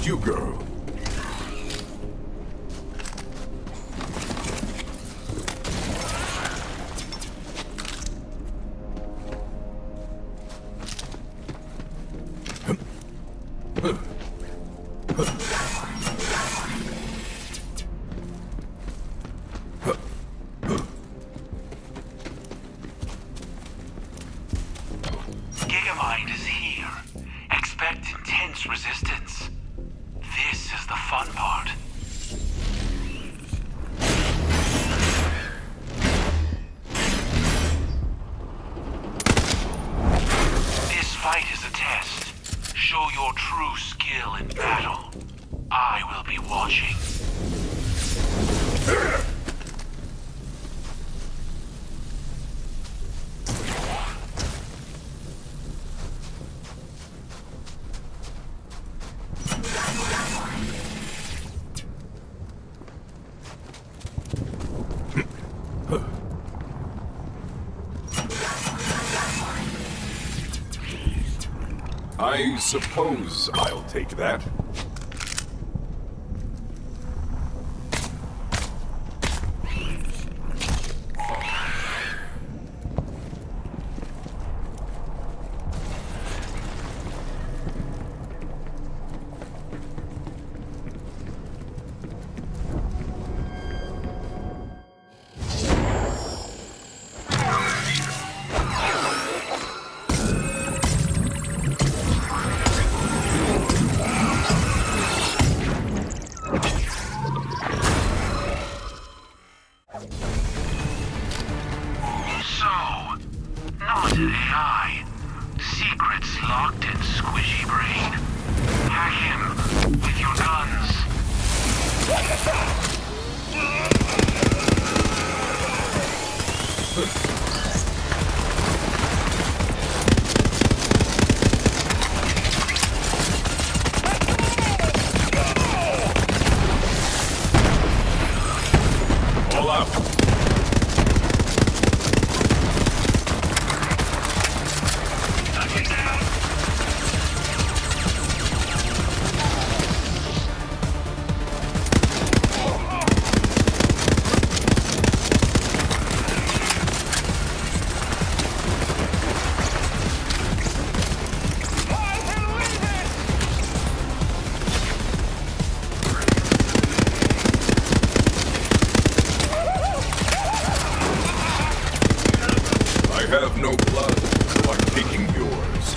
against you, girl. Gigamind is here. Expect intense resistance. This is the fun part. This fight is a test. Show your true skill in battle. I will be watching. I suppose I'll take that. Not an AI. Secrets locked in Squishy Brain. Hack him with your guns. All out. I have no blood, so I'm taking yours.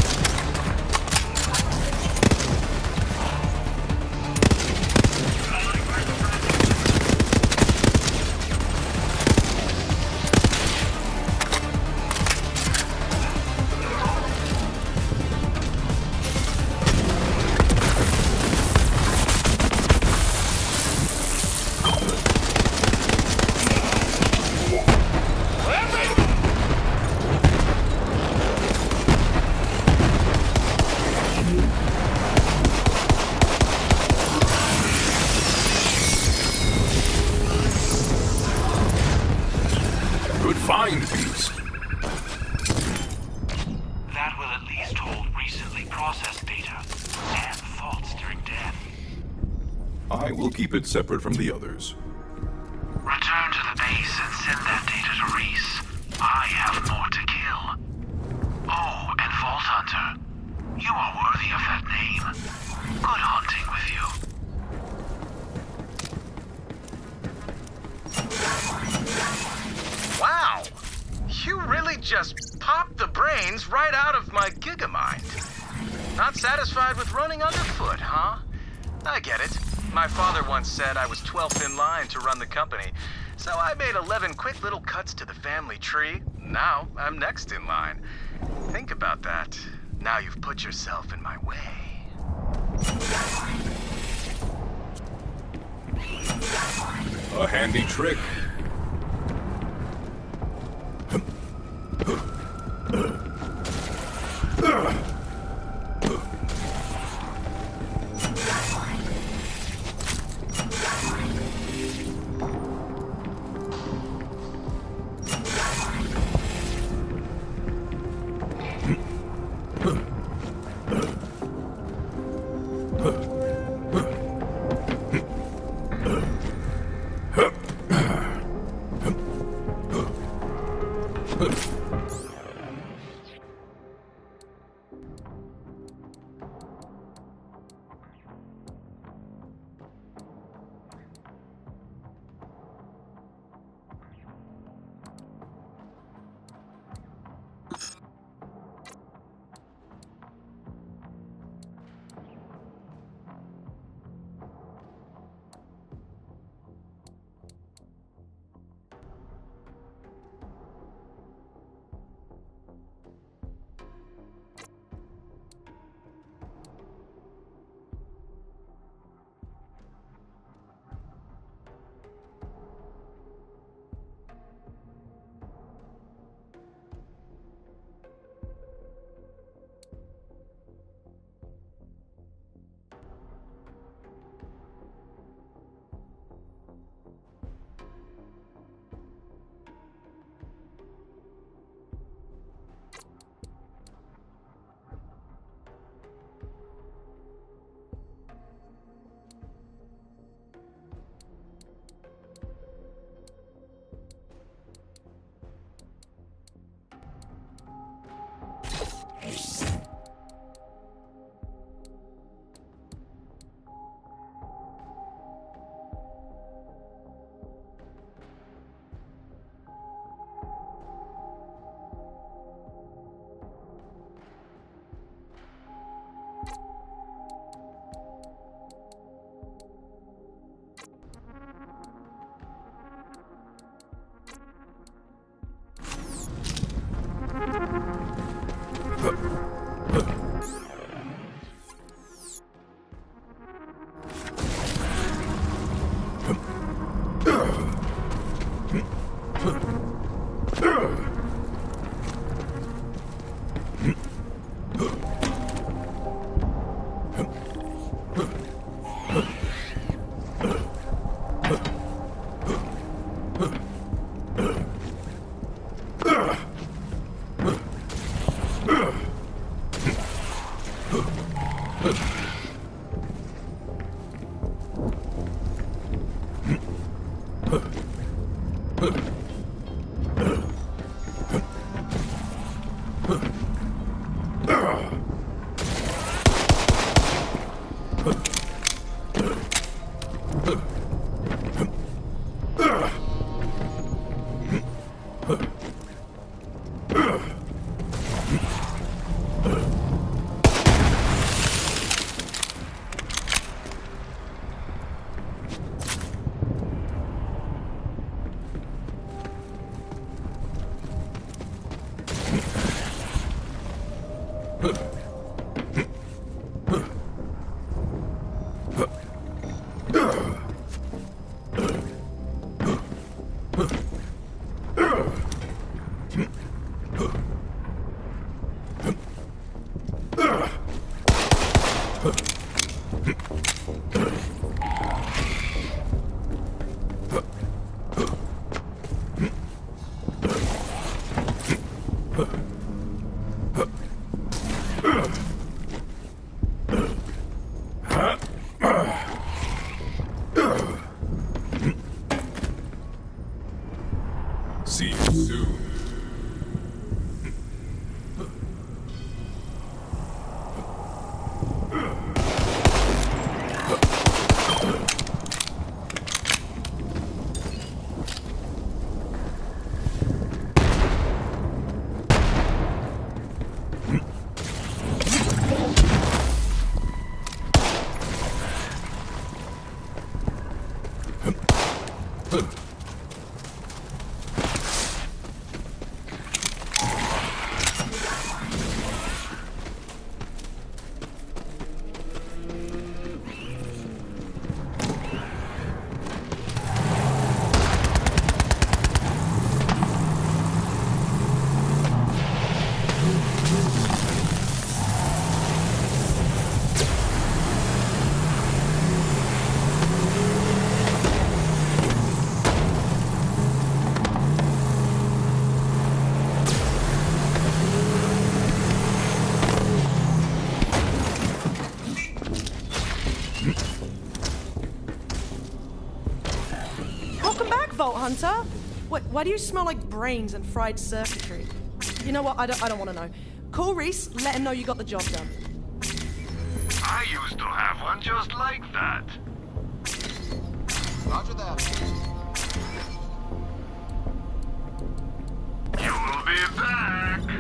Good find, Beast. That will at least hold recently processed data and thoughts during death. I will keep it separate from the others. Return to the base and send that data to Reese. I have more to kill. Oh, and Vault Hunter. You are worthy of that name. Good hunting with you. Wow! You really just popped the brains right out of my Gigamind. Not satisfied with running underfoot, huh? I get it. My father once said I was 12th in line to run the company, so I made 11 quick little cuts to the family tree. Now I'm next in line. Think about that. Now you've put yourself in my way. A handy trick. See you soon. Welcome back, Vault Hunter. Why do you smell like brains and fried circuitry? You know what? I don't want to know. Call Reese, let him know you got the job done. I used to have one just like that. Roger that. You'll be back.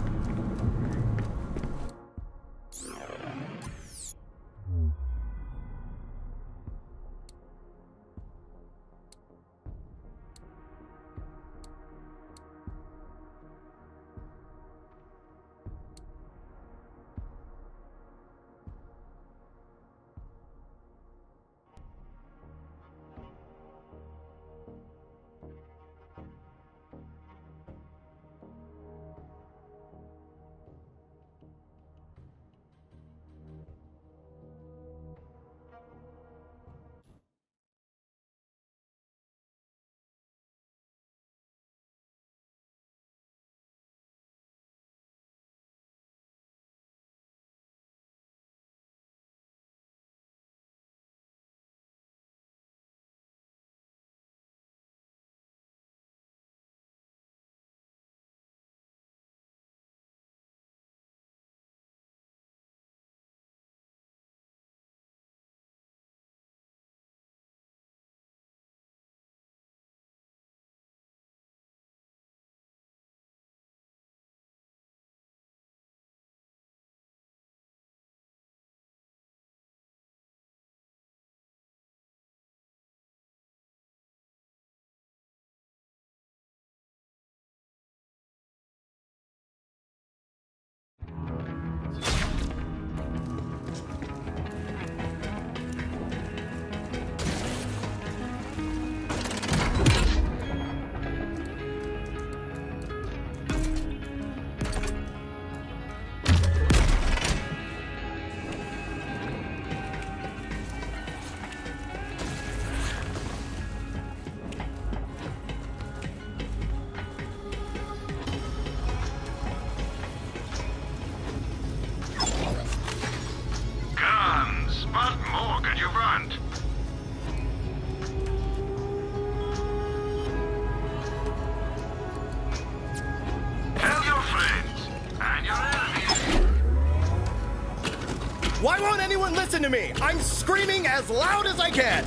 Why won't anyone listen to me? I'm screaming as loud as I can!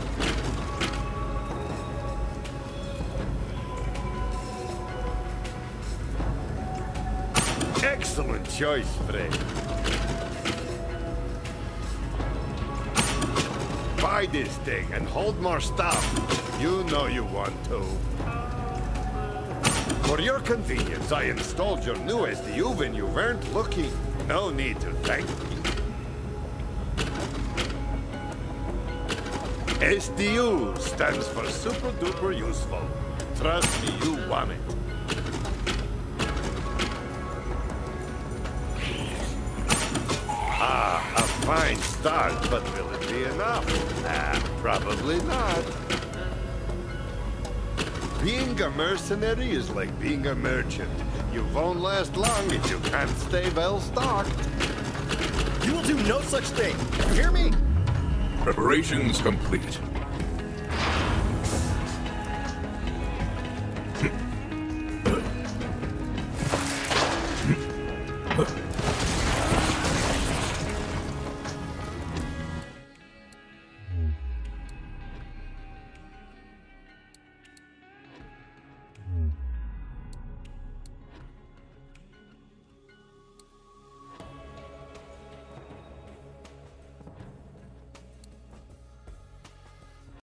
Excellent choice, Fred. Buy this thing and hold more stuff. You know you want to. For your convenience, I installed your new SDU when you weren't looking. No need to thank me. SDU stands for Super Duper Useful. Trust me, you want it. Ah, a fine start, but will it be enough? Probably not. Being a mercenary is like being a merchant. You won't last long if you can't stay well stocked. You will do no such thing. You hear me? Preparations complete.